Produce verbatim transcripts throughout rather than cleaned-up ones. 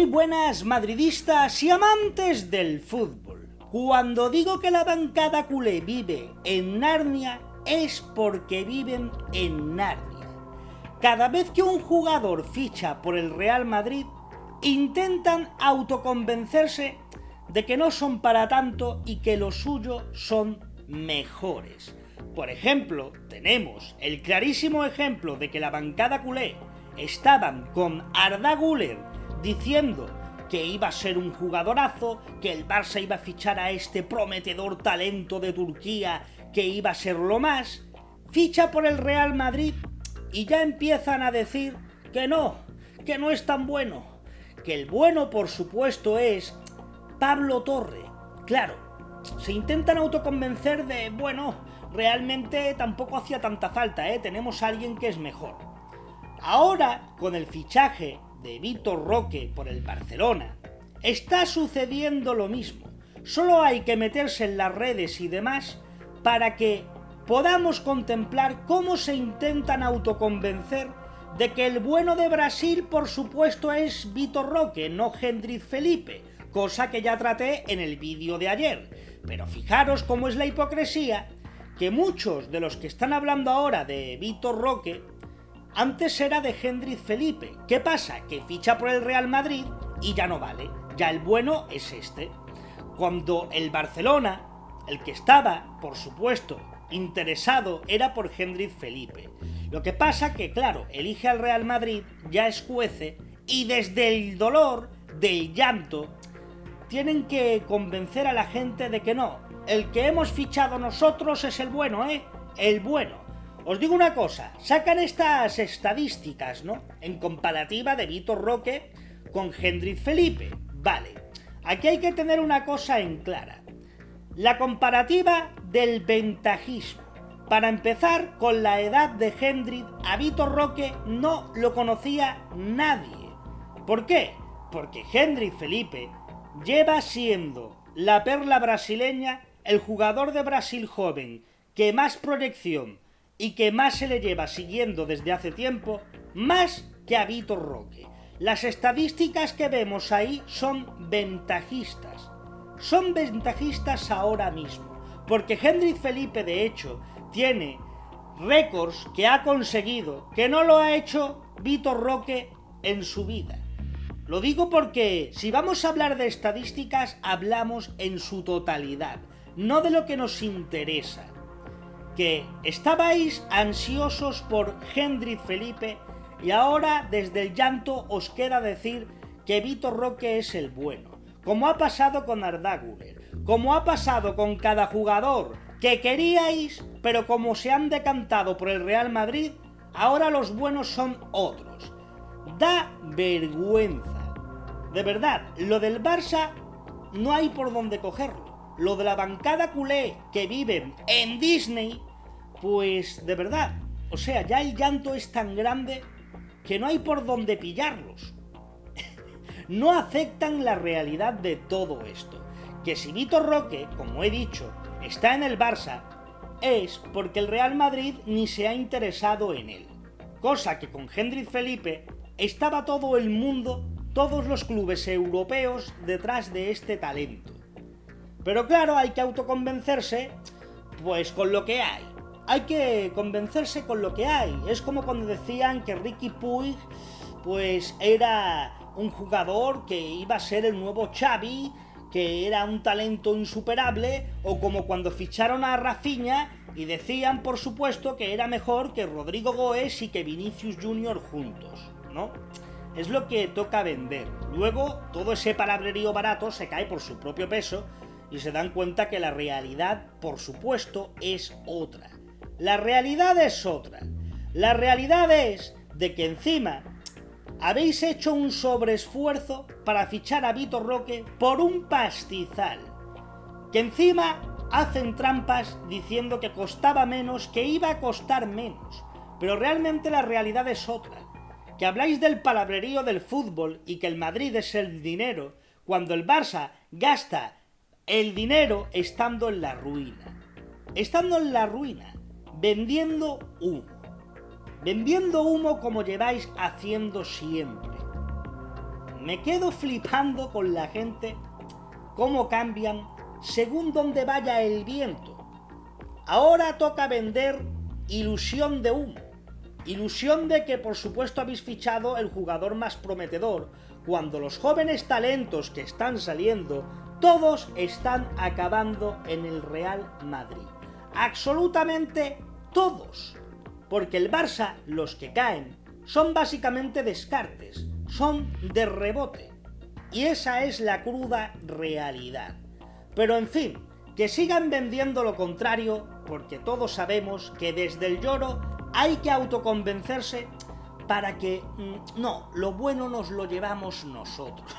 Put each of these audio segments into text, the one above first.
buenas, madridistas y amantes del fútbol. Cuando digo que la bancada culé vive en Narnia, es porque viven en Narnia. Cada vez que un jugador ficha por el Real Madrid, intentan autoconvencerse de que no son para tanto y que lo suyo son mejores. Por ejemplo, tenemos el clarísimo ejemplo de que la bancada culé estaban con Arda Güler diciendo que iba a ser un jugadorazo, que el Barça iba a fichar a este prometedor talento de Turquía, que iba a ser lo más, ficha por el Real Madrid y ya empiezan a decir que no, que no es tan bueno, que el bueno por supuesto es Pablo Torre. Claro, se intentan autoconvencer de, bueno, realmente tampoco hacía tanta falta, ¿eh? Tenemos a alguien que es mejor. Ahora, con el fichaje de Vitor Roque por el Barcelona, está sucediendo lo mismo. Solo hay que meterse en las redes y demás para que podamos contemplar cómo se intentan autoconvencer de que el bueno de Brasil, por supuesto, es Vitor Roque, no Hendrik Felipe, cosa que ya traté en el vídeo de ayer. Pero fijaros cómo es la hipocresía, que muchos de los que están hablando ahora de Vitor Roque antes era de Hendrik Felipe. ¿Qué pasa? Que ficha por el Real Madrid y ya no vale. Ya el bueno es este. Cuando el Barcelona, el que estaba, por supuesto, interesado era por Hendrik Felipe. Lo que pasa que, claro, elige al Real Madrid, ya escuece, y desde el dolor, del llanto, tienen que convencer a la gente de que no. El que hemos fichado nosotros es el bueno, ¿eh? El bueno. Os digo una cosa, sacan estas estadísticas, ¿no? En comparativa de Vitor Roque con Hendrik Felipe. Vale, aquí hay que tener una cosa en clara. La comparativa del ventajismo. Para empezar, con la edad de Hendrik, a Vitor Roque no lo conocía nadie. ¿Por qué? Porque Hendrik Felipe lleva siendo la perla brasileña, el jugador de Brasil joven que más proyección y que más se le lleva siguiendo desde hace tiempo, más que a Vitor Roque. Las estadísticas que vemos ahí son ventajistas. Son ventajistas ahora mismo, porque Hendrik Felipe, de hecho, tiene récords que ha conseguido, que no lo ha hecho Vitor Roque en su vida. Lo digo porque si vamos a hablar de estadísticas, hablamos en su totalidad, no de lo que nos interesa. Que estabais ansiosos por Hendrik Felipe y ahora desde el llanto os queda decir que Vitor Roque es el bueno, como ha pasado con Arda Güler, como ha pasado con cada jugador que queríais, pero como se han decantado por el Real Madrid, ahora los buenos son otros. Da vergüenza. De verdad, lo del Barça no hay por dónde cogerlo. Lo de la bancada culé que viven en Disney, pues de verdad, o sea, ya el llanto es tan grande que no hay por dónde pillarlos. No aceptan la realidad de todo esto. Que si Vitor Roque, como he dicho, está en el Barça, es porque el Real Madrid ni se ha interesado en él. Cosa que con Hendrik Felipe estaba todo el mundo, todos los clubes europeos detrás de este talento. Pero claro, hay que autoconvencerse, pues con lo que hay. Hay que convencerse con lo que hay. Es como cuando decían que Riqui Puig, pues era un jugador que iba a ser el nuevo Xavi, que era un talento insuperable, o como cuando ficharon a Rafinha y decían, por supuesto, que era mejor que Rodrigo Goes y que Vinicius Junior juntos, ¿no? Es lo que toca vender. Luego, todo ese palabrerío barato se cae por su propio peso y se dan cuenta que la realidad, por supuesto, es otra. La realidad es otra. La realidad es de que encima habéis hecho un sobreesfuerzo para fichar a Vitor Roque por un pastizal. Que encima hacen trampas diciendo que costaba menos, que iba a costar menos. Pero realmente la realidad es otra. Que habláis del palabrerío del fútbol y que el Madrid es el dinero, cuando el Barça gasta el dinero estando en la ruina. Estando en la ruina, vendiendo humo. Vendiendo humo como lleváis haciendo siempre. me quedo flipando con la gente, cómo cambian según donde vaya el viento. Ahora toca vender ilusión de humo. Ilusión de que por supuesto habéis fichado el jugador más prometedor, cuando los jóvenes talentos que están saliendo, todos están acabando en el Real Madrid. Absolutamente todos. Porque el Barça, los que caen, son básicamente descartes, son de rebote. Y esa es la cruda realidad. Pero en fin, que sigan vendiendo lo contrario, porque todos sabemos que desde el lloro hay que autoconvencerse para que, no, lo bueno nos lo llevamos nosotros.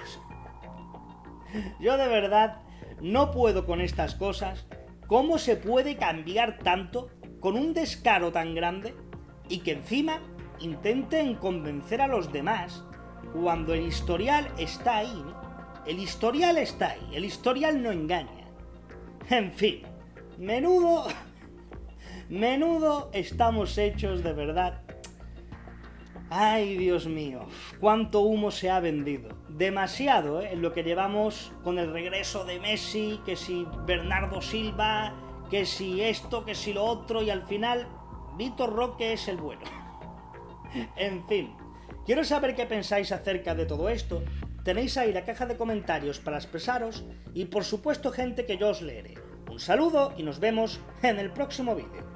Yo de verdad no puedo con estas cosas. ¿Cómo se puede cambiar tanto con un descaro tan grande y que encima intenten convencer a los demás cuando el historial está ahí, ¿no? El historial está ahí, el historial no engaña. En fin, menudo, menudo estamos hechos de verdad. Ay, Dios mío, cuánto humo se ha vendido. Demasiado, ¿eh? En lo que llevamos con el regreso de Messi, que si Bernardo Silva, que si esto, que si lo otro, y al final Vitor Roque es el bueno. En fin, quiero saber qué pensáis acerca de todo esto. Tenéis ahí la caja de comentarios para expresaros y por supuesto gente que yo os leeré. Un saludo y nos vemos en el próximo vídeo.